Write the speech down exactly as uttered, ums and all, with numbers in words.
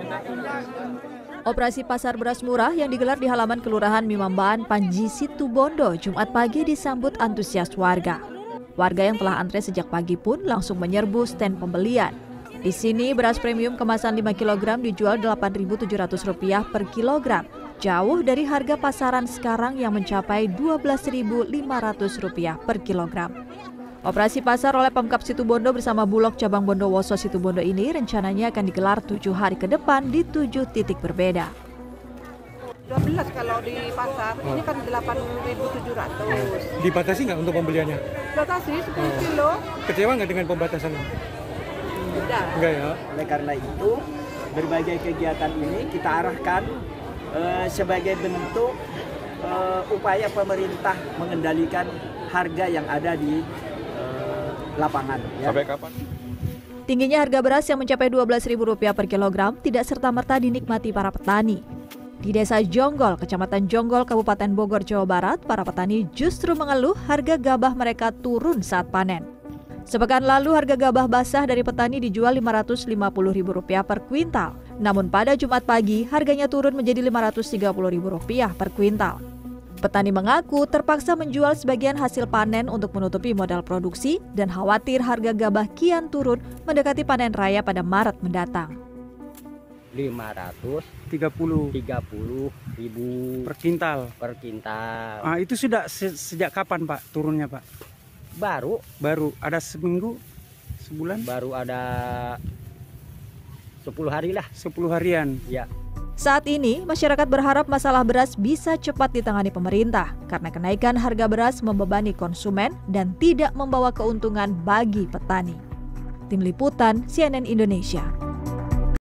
Operasi pasar beras murah yang digelar di halaman Kelurahan Mimambaan, Panji, Situbondo, Jumat pagi disambut antusias warga. Warga yang telah antre sejak pagi pun langsung menyerbu stand pembelian. Di sini beras premium kemasan lima kilogram dijual delapan ribu tujuh ratus rupiah per kilogram, jauh dari harga pasaran sekarang yang mencapai dua belas ribu lima ratus rupiah per kilogram. Operasi pasar oleh Pemkab Situbondo bersama Bulog Cabang Bondowoso Situbondo ini rencananya akan digelar tujuh hari ke depan di tujuh titik berbeda. dua belas kalau di pasar, oh. Ini kan delapan ribu tujuh ratus. Dibatasi nggak untuk pembeliannya? Dibatasi sepuluh oh. kilo. Kecewa nggak dengan pembatasan? Tidak. Enggak ya? Oleh karena itu, berbagai kegiatan ini kita arahkan uh, sebagai bentuk uh, upaya pemerintah mengendalikan harga yang ada di lapangan. Ya. Sampai kapan? Tingginya harga beras yang mencapai dua belas ribu rupiah per kilogram tidak serta-merta dinikmati para petani. Di Desa Jonggol, Kecamatan Jonggol, Kabupaten Bogor, Jawa Barat, para petani justru mengeluh harga gabah mereka turun saat panen. Sepekan lalu harga gabah basah dari petani dijual lima ratus lima puluh ribu rupiah per kuintal. Namun pada Jumat pagi harganya turun menjadi lima ratus tiga puluh ribu rupiah per kuintal. Petani mengaku terpaksa menjual sebagian hasil panen untuk menutupi modal produksi dan khawatir harga gabah kian turun mendekati panen raya pada Maret mendatang. lima ratus tiga puluh ribu per kintal. Per kintal. Ah, itu sudah se sejak kapan Pak turunnya Pak? Baru. Baru ada seminggu, sebulan? Baru ada sepuluh hari lah. sepuluh harian. Ya. Saat ini, masyarakat berharap masalah beras bisa cepat ditangani pemerintah karena kenaikan harga beras membebani konsumen dan tidak membawa keuntungan bagi petani. Tim Liputan C N N Indonesia.